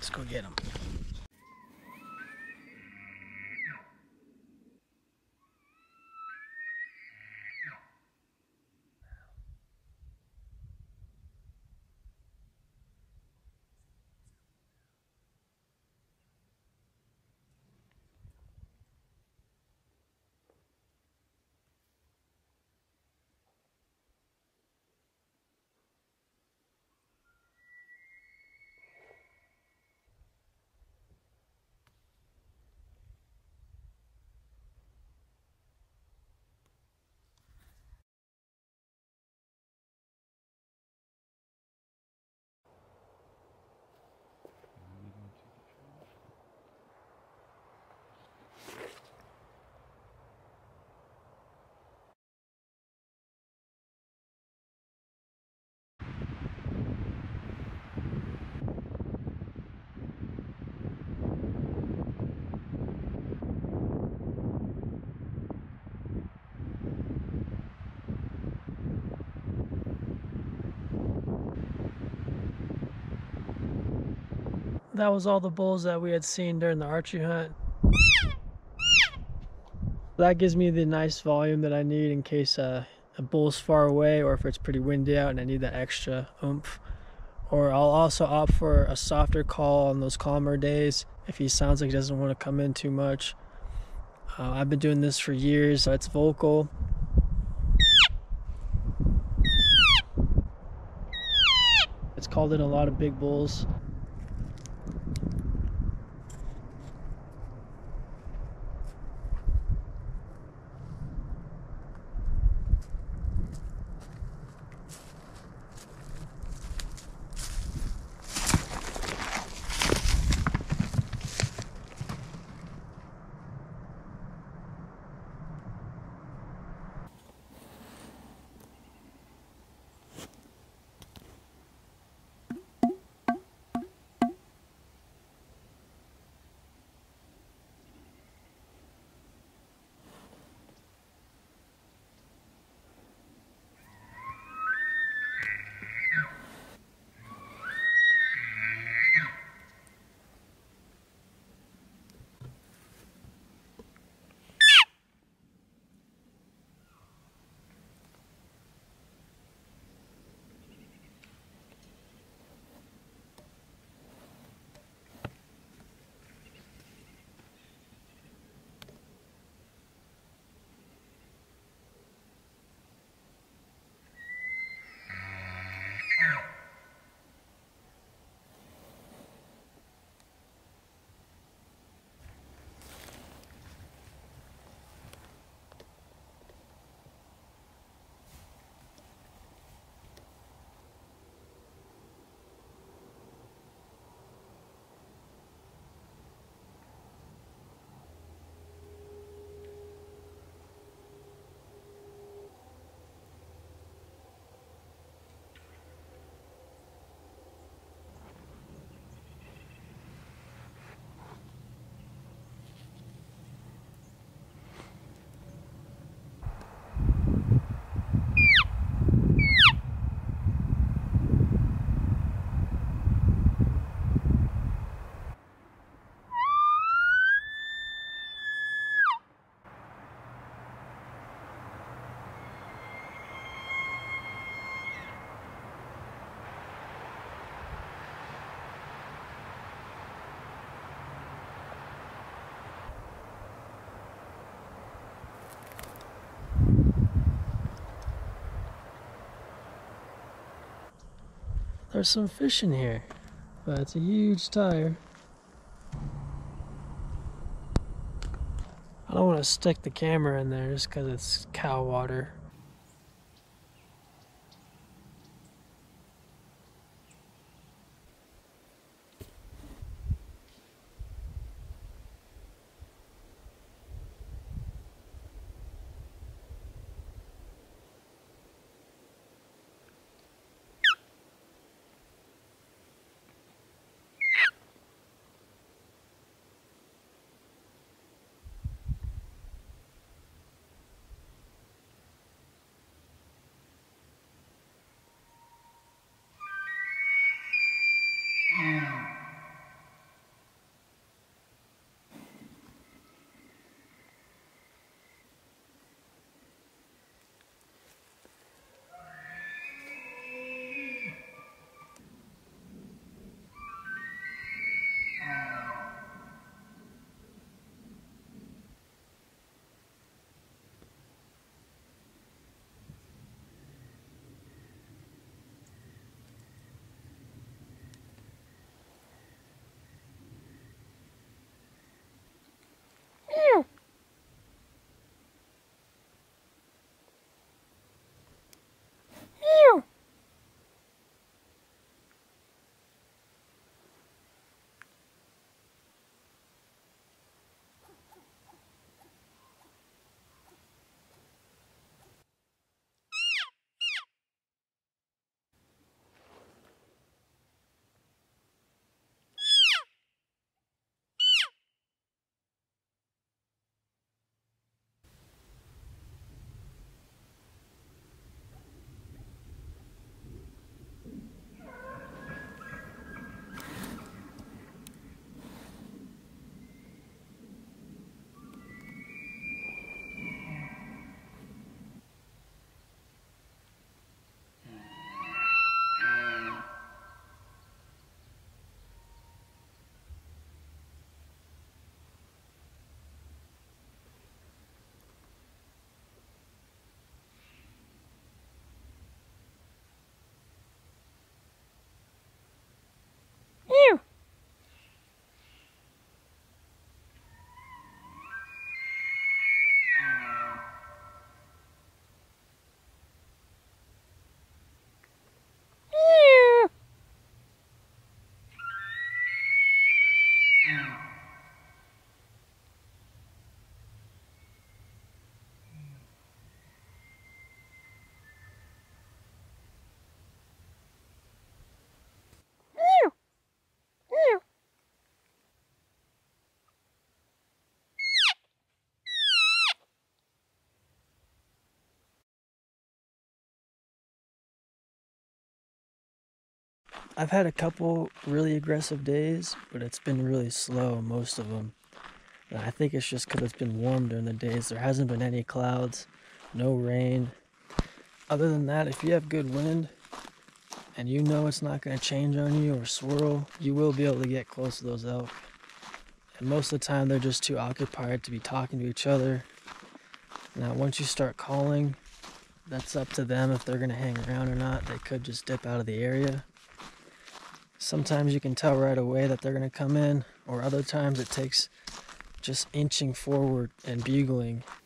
Let's go get them. That was all the bulls that we had seen during the archery hunt. That gives me the nice volume that I need in case a bull's far away or if it's pretty windy out and I need that extra oomph. Or I'll also opt for a softer call on those calmer days if he sounds like he doesn't want to come in too much. I've been doing this for years, so it's vocal. It's called in a lot of big bulls. There's some fish in here, but it's a huge tire. I don't want to stick the camera in there just because it's cow water. I've had a couple really aggressive days, but it's been really slow most of them. And I think it's just because it's been warm during the days. There hasn't been any clouds, no rain. Other than that, if you have good wind and you know it's not going to change on you or swirl, you will be able to get close to those elk. And most of the time, they're just too occupied to be talking to each other. Now, once you start calling, that's up to them if they're going to hang around or not. They could just dip out of the area. Sometimes you can tell right away that they're going to come in, or other times it takes just inching forward and bugling